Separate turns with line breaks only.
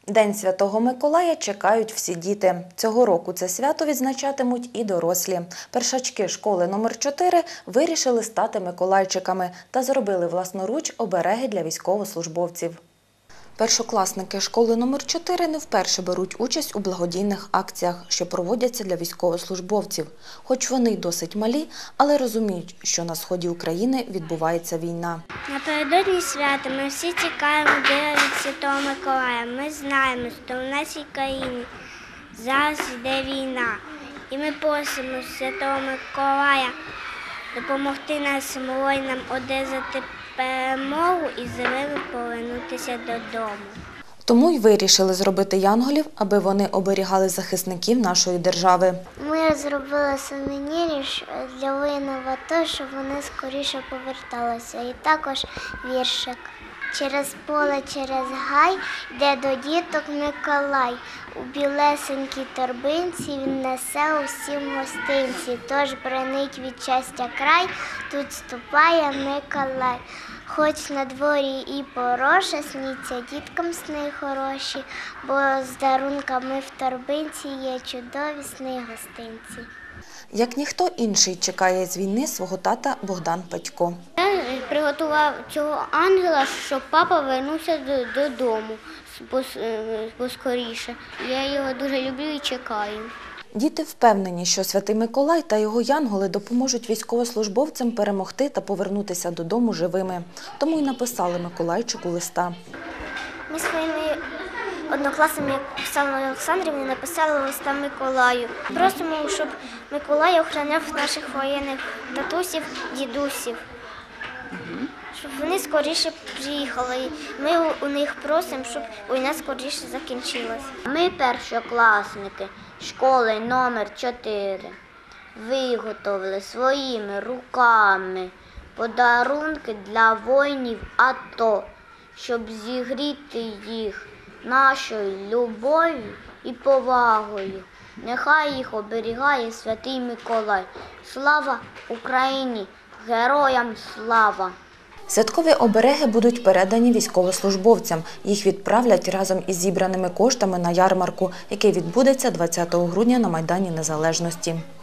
День Святого Миколая чекають всі діти. Цього року це свято відзначатимуть і дорослі. Першачки школи номер 4 вирішили стати миколайчиками та зробили власноруч обереги для військовослужбовців. Першокласники школи номер 4 не вперше беруть участь у благодійних акціях, що проводяться для військовослужбовців. Хоч вони й досить малі, але розуміють, що на сході України відбувається війна.
Напередодні свята ми всі чекаємо дива від Святого Миколая. Ми знаємо, що в нашій країні зараз йде війна. І ми просимо Святого Миколая допомогти нашим воїнам одержати перемогу і живими повернутися додому.
Тому й вирішили зробити янголів, аби вони оберігали захисників нашої держави.
Ми зробили сувеніри для воїнів АТО, щоб вони скоріше поверталися. І також віршик. Через поле, через гай, де до діток Миколай. У білесенькій торбинці він несе усім гостинці. Тож бренить від щастя край, тут ступає Миколай. Хоч на дворі і пороша, сніться діткам сни хороші, бо з дарунками в торбинці є чудові сни гостинці.
Як ніхто інший чекає з війни свого тата Богдан Петько.
Я приготував цього ангела, щоб папа повернувся додому поскоріше. Я його дуже люблю і чекаю.
Діти впевнені, що Святий Миколай та його янголи допоможуть військовослужбовцям перемогти та повернутися додому живими. Тому й написали Миколайчику листа.
Ми своїми однокласними Оксаною Олександрівною написали листа Миколаю. Просимо, щоб Миколай охороняв наших воєнних татусів, дідусів, щоб вони скоріше приїхали. Ми у них просимо, щоб війна скоріше закінчилась. Ми першокласники школи номер 4 виготовили своїми руками подарунки для воїнів АТО, щоб зігріти їх нашою любов'ю і повагою. Нехай їх оберігає Святий Миколай. Слава Україні! Героям слава!
Святкові обереги будуть передані військовослужбовцям. Їх відправлять разом із зібраними коштами на ярмарку, який відбудеться 20 грудня на Майдані Незалежності.